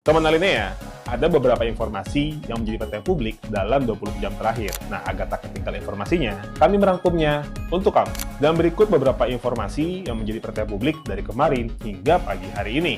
Teman Alinea, ada beberapa informasi yang menjadi perhatian publik dalam 20 jam terakhir. Nah, agar tak ketinggalan informasinya, kami merangkumnya untuk kamu. Dan berikut beberapa informasi yang menjadi perhatian publik dari kemarin hingga pagi hari ini.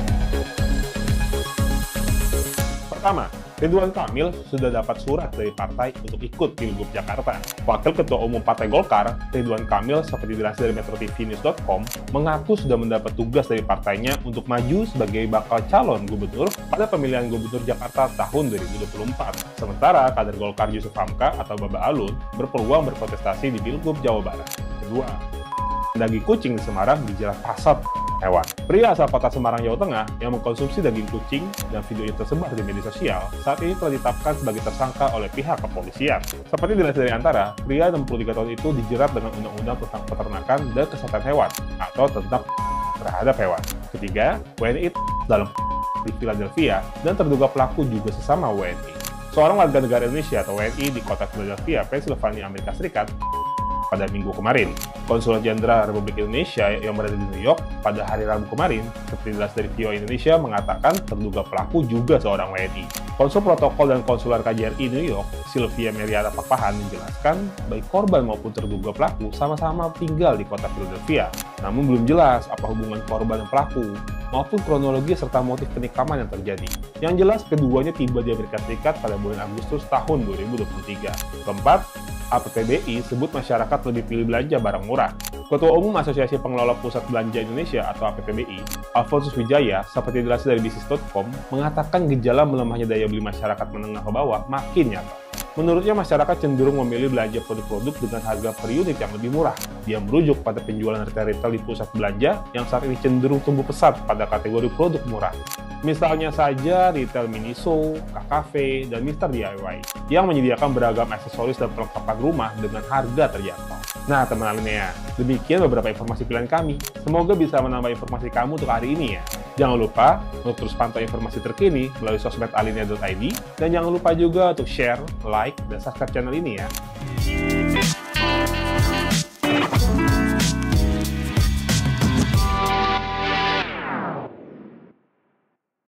Pertama, Ridwan Kamil sudah dapat surat dari partai untuk ikut Pilgub Jakarta. Wakil Ketua Umum Partai Golkar, Ridwan Kamil, seperti dilansir dari metrotvnews.com, mengaku sudah mendapat tugas dari partainya untuk maju sebagai bakal calon gubernur pada pemilihan gubernur Jakarta tahun 2024. Sementara kader Golkar Yusuf Hamka atau Baba Alun berpeluang berkontestasi di Pilgub Jawa Barat. Kedua, daging kucing di Semarang dijerat pasar hewan. Pria asal kota Semarang, Jawa Tengah yang mengkonsumsi daging kucing dan videonya tersebar di media sosial saat ini telah ditetapkan sebagai tersangka oleh pihak kepolisian. Seperti dilansir dari Antara, pria 63 tahun itu dijerat dengan Undang-Undang tentang Peternakan dan Kesehatan Hewan atau tentang terhadap hewan. Ketiga, WNI dalam di Philadelphia dan terduga pelaku juga sesama WNI. Seorang warga negara Indonesia atau WNI di kota Philadelphia, Pennsylvania, Amerika Serikat, pada minggu kemarin. Konsulat Jenderal Republik Indonesia yang berada di New York pada hari Rabu kemarin, seperti jelas dari VOA Indonesia, mengatakan terduga pelaku juga seorang WNI. Konsul Protokol dan Konsuler KJRI New York, Sylvia Meriana Pakpahan, menjelaskan baik korban maupun terduga pelaku sama-sama tinggal di kota Philadelphia. Namun belum jelas apa hubungan korban dan pelaku, maupun kronologi serta motif penikaman yang terjadi. Yang jelas, keduanya tiba di Amerika Serikat pada bulan Agustus tahun 2023. Keempat, APPBI sebut masyarakat lebih pilih belanja barang murah. Ketua Umum Asosiasi Pengelola Pusat Belanja Indonesia atau APPBI, Alfonsus Wijaya, seperti dilansir dari bisnis.com, mengatakan gejala melemahnya daya beli masyarakat menengah ke bawah makin nyata. Menurutnya, masyarakat cenderung memilih belanja produk-produk dengan harga per unit yang lebih murah. Dia merujuk pada penjualan retail di pusat belanja yang saat ini cenderung tumbuh pesat pada kategori produk murah. Misalnya saja retail Miniso, KKV, dan Mr. DIY yang menyediakan beragam aksesoris dan perlengkapan rumah dengan harga terjangkau. Nah, teman Alinea, demikian beberapa informasi pilihan kami. Semoga bisa menambah informasi kamu untuk hari ini ya. Jangan lupa untuk terus pantau informasi terkini melalui sosmed alinea.id, dan jangan lupa juga untuk share, like, dan subscribe channel ini ya.